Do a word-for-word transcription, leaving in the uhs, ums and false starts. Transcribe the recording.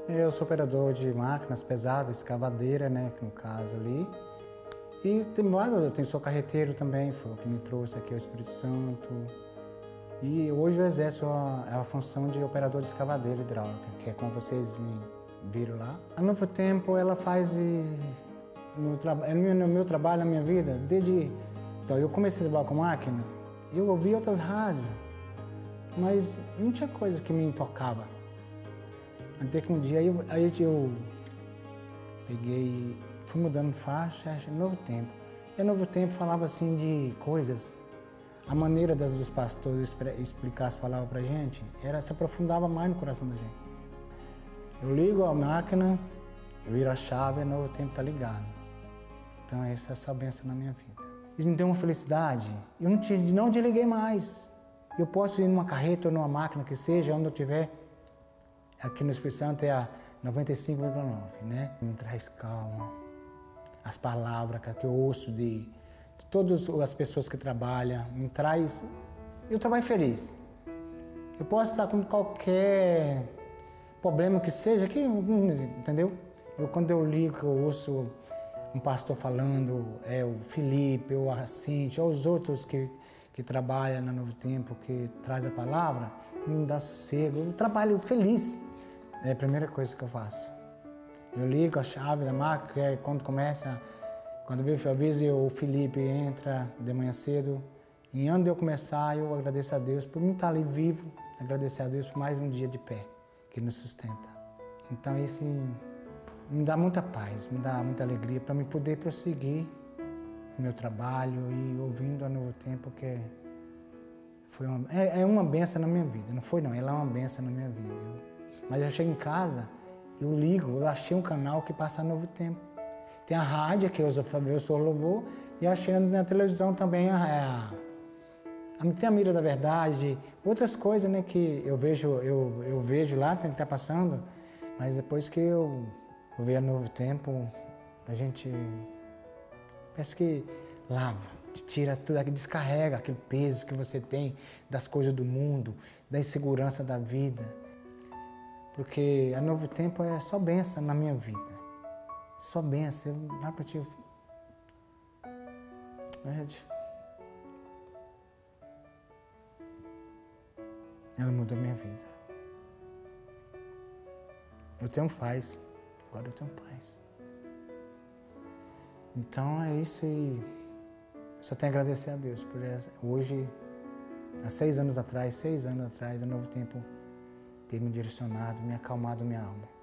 Eu sou operador de máquinas pesadas, escavadeira, né, no caso ali. E tem, eu tenho, sou carreteiro também, foi o que me trouxe aqui ao Espírito Santo. E hoje eu exerço a, a função de operador de escavadeira hidráulica, que é como vocês me viram lá. Há Novo Tempo ela faz no, no, no meu trabalho, na minha vida, desde... Então eu comecei a trabalhar com máquina, eu ouvi outras rádios, mas não tinha coisa que me tocava. Até que um dia eu, aí eu peguei, fui mudando faixa, Novo Tempo. E Novo Tempo falava assim de coisas. A maneira das, dos pastores explicar as palavras pra gente, era, se aprofundava mais no coração da gente. Eu ligo a máquina, eu viro a chave e o Novo Tempo tá ligado. Então essa é só bênção na minha vida. Isso me deu uma felicidade. Eu não, te, não desliguei mais. Eu posso ir numa carreta ou numa máquina que seja, onde eu estiver. Aqui no Espírito Santo é a noventa e cinco vírgula nove, né? Me traz calma. As palavras que eu ouço de, de todas as pessoas que trabalham, me traz... Eu trabalho feliz. Eu posso estar com qualquer problema que seja, que, entendeu? Eu, quando eu ligo, eu ouço um pastor falando, é o Felipe, ou a Cintia, ou os outros que, que trabalham no Novo Tempo, que traz a palavra, me dá sossego. Eu trabalho feliz. É a primeira coisa que eu faço. Eu ligo a chave da máquina, que é quando começa, quando eu aviso, o Felipe entra de manhã cedo. E antes de eu começar, eu agradeço a Deus por mim estar ali vivo, agradecer a Deus por mais um dia de pé, que nos sustenta. Então isso me dá muita paz, me dá muita alegria para me poder prosseguir o meu trabalho e ouvindo a Novo Tempo, que foi uma, é, é uma benção na minha vida. Não foi não, ela é uma benção na minha vida. Eu, Mas eu chego em casa, eu ligo, eu achei um canal que passa Novo Tempo. Tem a rádio, que eu sou, eu sou louvor, e achei na televisão também a, a, a, tem a Mira da Verdade, outras coisas, né, que eu vejo, eu, eu vejo lá, tem que estar passando, mas depois que eu, eu vejo a Novo Tempo, a gente parece que lava, tira tudo, descarrega aquele peso que você tem das coisas do mundo, da insegurança da vida. Porque a Novo Tempo é só bênção na minha vida. Só bênção. Eu não para ti. Ela mudou minha vida. Eu tenho paz. Agora eu tenho paz. Então é isso e eu só tenho a agradecer a Deus por essa. Hoje, há seis anos atrás, seis anos atrás, a Novo Tempo ter me direcionado, me acalmado minha alma.